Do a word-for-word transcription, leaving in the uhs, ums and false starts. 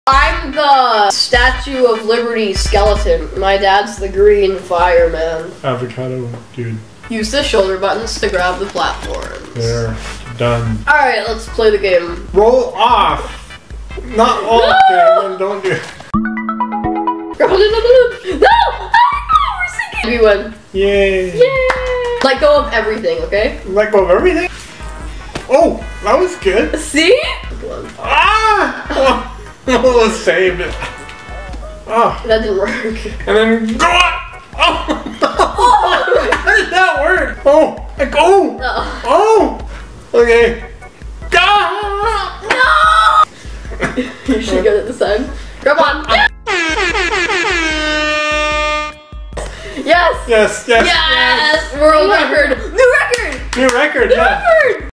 I'm the Statue of Liberty skeleton. My dad's the green fireman. Avocado, dude. Use the shoulder buttons to grab the platforms. There. Done. Alright, let's play the game. Roll off. Not all. No! Okay, then don't do it. No! Oh, no! We're sinking! We win. Yay. Yay! Let go of everything, okay? Let go of everything? Oh, that was good. See? Ah! Oh, it saved it. Oh. That didn't work. And then go on! Oh! How did that work? Oh! Like, oh! No. Oh! Okay. Go! No! You should get it this time. Come on. Yes! Yes, yes, Yes! World record! New record! New record, New yeah. record!